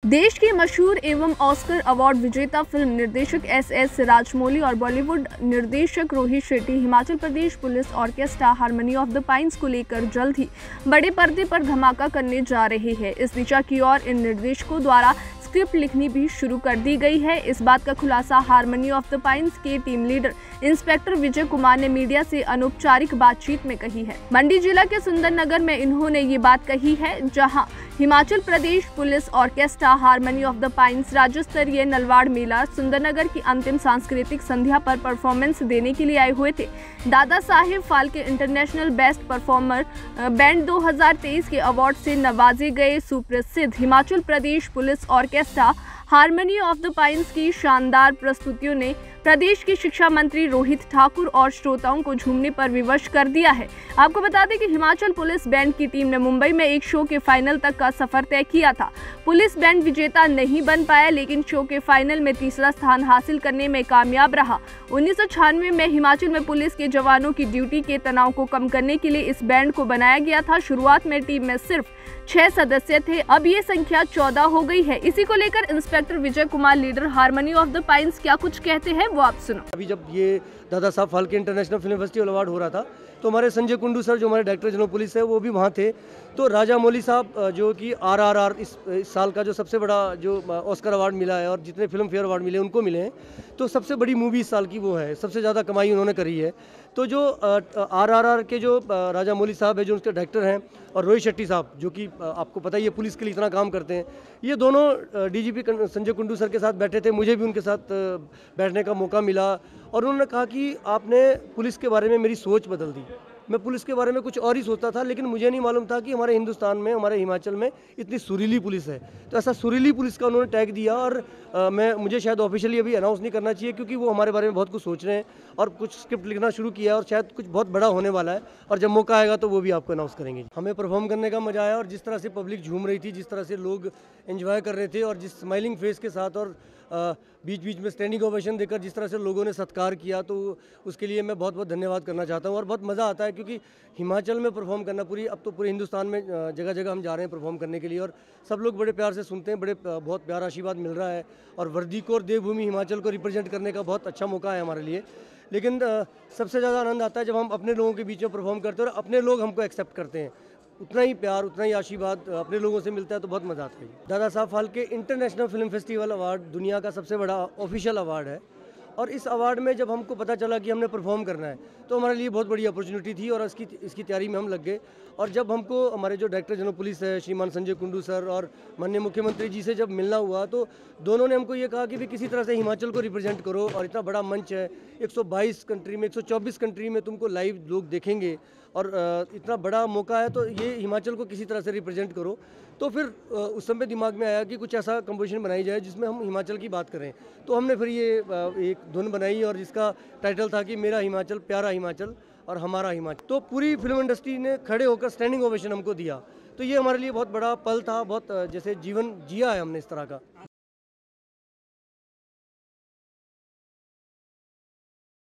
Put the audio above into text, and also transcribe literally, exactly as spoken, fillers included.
देश की मशहूर एवं ऑस्कर अवार्ड विजेता फिल्म निर्देशक एस एस राजमौली और बॉलीवुड निर्देशक Rohit Shetty Himachal Pradesh police orchestra Harmony of the Pines को लेकर जल्द ही बड़े पर्दे पर धमाका करने जा रहे हैं। इस दिशा की ओर इन निर्देशकों द्वारा स्क्रिप्ट लिखनी भी शुरू कर दी गई है। इस बात का खुलासा हारमनी ऑफ द पाइन्स के team leader inspector Vijay Kumar ने मीडिया से अनौपचारिक बातचीत में कही है। मंडी जिला के सुंदरनगर में इन्होंने ये बात कही है, जहां Himachal Pradesh police orchestra Harmony of the Pines राज्य स्तरीय नलवाड़ मेला सुंदरनगर की अंतिम सांस्कृतिक संध्या पर परफॉर्मेंस देने के लिए आए हुए थे। Dada Saheb Phalke international best performer band दो हज़ार तेईस के अवार्ड से नवाजे गए सुप्रसिद्ध Himachal Pradesh police orchestra Harmony of the Pines की शानदार प्रस्तुतियों ने प्रदेश की शिक्षा मंत्री रोहित ठाकुर और श्रोताओं को झूमने पर विवश कर दिया है। आपको बता दें कि हिमाचल पुलिस बैंड की टीम ने मुंबई में एक शो के फाइनल तक का सफर तय किया था। पुलिस बैंड विजेता नहीं बन पाया, लेकिन शो के फाइनल में तीसरा स्थान हासिल करने में कामयाब रहा। उन्नीस सौ छियानवे में हिमाचल में पुलिस के जवानों की ड्यूटी के तनाव को कम करने के लिए इस बैंड को बनाया गया था। शुरुआत में टीम में सिर्फ छह सदस्य थे, अब ये संख्या चौदह हो गई है। इसी को लेकर inspector Vijay Kumar leader Harmony of the Pines क्या कुछ कहते हैं, वो आप सुनो। अभी जब ये Dada Saheb Phalke international film festival award हो रहा था तो हमारे संजय कुंडू सर जो हमारे डायरेक्टर जनरल पुलिस है वो भी वहाँ थे। तो राजा मौली साहब जो कि आर आर आर इस, इस साल का जो सबसे बड़ा जो ऑस्कर अवार्ड मिला है और जितने फिल्म फेयर अवार्ड मिले उनको मिले हैं, तो सबसे बड़ी मूवी इस साल की वो है, सबसे ज़्यादा कमाई उन्होंने करी है। तो जो आर आर आर के जो राजा मौली साहब है जो उसके डायरेक्टर हैं, और रोहित शेट्टी साहब जो कि आपको पता ही है पुलिस के लिए इतना काम करते हैं, ये दोनों डीजीपी संजय कुंडू सर के साथ बैठे थे। मुझे भी उनके साथ बैठने का मौका मिला और उन्होंने कहा कि आपने पुलिस के बारे में मेरी सोच बदल दी। मैं पुलिस के बारे में कुछ और ही सोचता था, लेकिन मुझे नहीं मालूम था कि हमारे हिंदुस्तान में, हमारे हिमाचल में इतनी सुरीली पुलिस है। तो ऐसा सुरीली पुलिस का उन्होंने टैग दिया और आ, मैं मुझे शायद ऑफिशियली अभी अनाउंस नहीं करना चाहिए, क्योंकि वो हमारे बारे में बहुत कुछ सोच रहे हैं और कुछ स्क्रिप्ट लिखना शुरू किया है और शायद कुछ बहुत बड़ा होने वाला है, और जब मौका आएगा तो वो भी आपको अनाउंस करेंगे। हमें परफॉर्म करने का मजा आया और जिस तरह से पब्लिक झूम रही थी, जिस तरह से लोग एंजॉय कर रहे थे और जिस स्माइलिंग फेस के साथ और आ, बीच बीच में स्टैंडिंग ओवेशन देकर जिस तरह से लोगों ने सत्कार किया, तो उसके लिए मैं बहुत बहुत धन्यवाद करना चाहता हूँ। और बहुत मज़ा आता है क्योंकि हिमाचल में परफॉर्म करना, पूरी अब तो पूरे हिंदुस्तान में जगह जगह हम जा रहे हैं परफॉर्म करने के लिए, और सब लोग बड़े प्यार से सुनते हैं, बड़े बहुत प्यारा आशीर्वाद मिल रहा है। और वर्दी को और देवभूमि हिमाचल को रिप्रेजेंट करने का बहुत अच्छा मौका है हमारे लिए। लेकिन सबसे ज़्यादा आनंद आता है जब हम अपने लोगों के बीच में परफॉर्म करते हैं और अपने लोग हमको एक्सेप्ट करते हैं। उतना ही प्यार, उतना ही आशीर्वाद अपने लोगों से मिलता है तो बहुत मज़ा आता है। Dada Saheb Phalke international film festival award दुनिया का सबसे बड़ा ऑफिशियल अवार्ड है, और इस अवार्ड में जब हमको पता चला कि हमने परफॉर्म करना है तो हमारे लिए बहुत बड़ी अपॉर्चुनिटी थी और इसकी इसकी तैयारी में हम लग गए। और जब हमको हमारे जो डायरेक्टर जनरल पुलिस है श्रीमान संजय कुंडू सर और माननीय मुख्यमंत्री जी से जब मिलना हुआ, तो दोनों ने हमको ये कहा कि भी किसी तरह से हिमाचल को रिप्रेजेंट करो, और इतना बड़ा मंच है, एक सौ बाईस कंट्री में, एक सौ चौबीस कंट्री में तुमको लाइव लोग देखेंगे और इतना बड़ा मौका है, तो ये हिमाचल को किसी तरह से रिप्रेजेंट करो। तो फिर उस समय दिमाग में आया कि कुछ ऐसा कंपोजिशन बनाई जाए जिसमें हम हिमाचल की बात करें। तो हमने फिर ये एक धुन बनाई और जिसका टाइटल था कि मेरा हिमाचल, प्यारा हिमाचल और हमारा हिमाचल। तो पूरी फिल्म इंडस्ट्री ने खड़े होकर स्टैंडिंग ओवेशन हमको दिया। तो ये हमारे लिए बहुत बड़ा पल था, बहुत जैसे जीवन जिया है हमने इस तरह का।